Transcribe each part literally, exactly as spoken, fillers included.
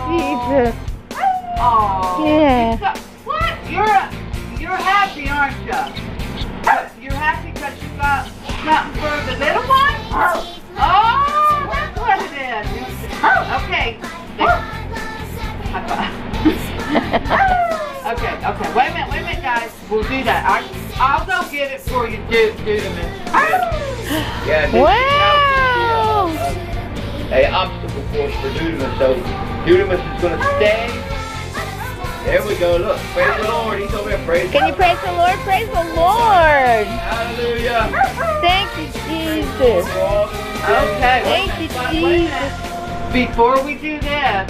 Jesus. Oh. Yeah. So, what? You're you're happy, aren't you? You're happy because you got something for the little one? Oh, that's what it is. Okay. okay, okay. Wait a minute, wait a minute, guys. We'll do that. I, I'll go get it for you, dude, Dudamus. Yeah, this Wow. is now a, a obstacle course for Dudamus. So Dudamus is going to stay. There we go. Look, praise the Lord. He's over there. Praise. Can you praise the Lord? Praise the Lord. Hallelujah. Thank you, Jesus. Okay. Thank you, Jesus. Before we do this,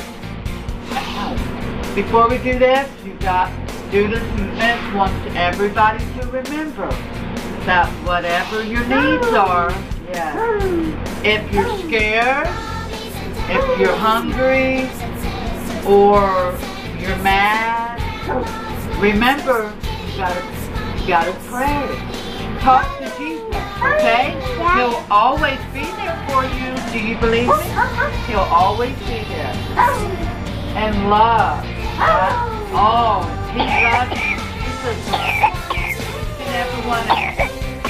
before we do this, you got Dudamus wants everybody to remember that whatever your needs are, yeah. If you're scared, if you're hungry, or you're mad, remember you gotta you gotta pray. Talk to Jesus, okay? He'll always be there for you. Do you believe me? He'll always be there. And love. Uh, oh, he loves you. Jesus loves each and every one of you.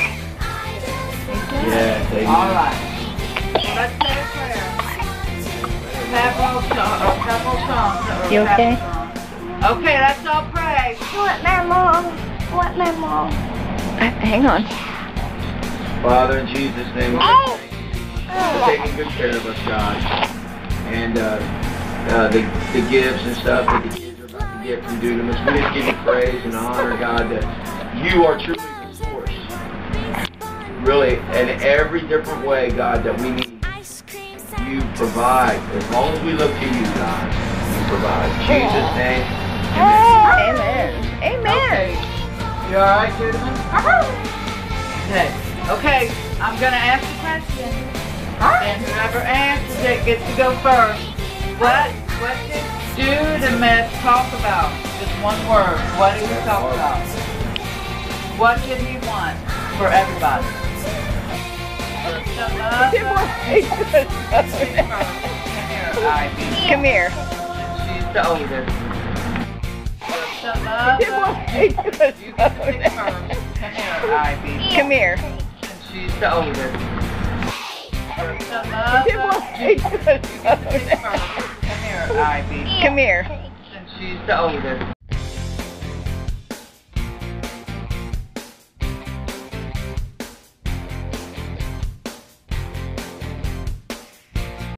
Yes, amen. All right. Let's say a prayer. Several songs. Or several songs. You okay? Okay, let's all pray. What, my mom? What, my mom? Uh, hang on. Father, in Jesus' name, we Oh. thank you for taking good care of us, God. And uh, uh, the, the gifts and stuff that the kids are about to get from Dudamus, we just give you praise and honor, God, that you are truly the source. Really, in every different way, God, that we need, you provide. As long as we look to you, God, you provide. In Jesus' name, amen. Amen. Amen. Okay. You alright, Dudamus? Okay. Okay, I'm gonna ask the question. And whoever answers it gets to go first. What what did Dudamus talk about? Just one word. What did he talk about? What did he want for everybody? Come here. She's the oldest. Come here. She's the oldest. Come here. Come here, Ivy. Come here. Since she's the oldest.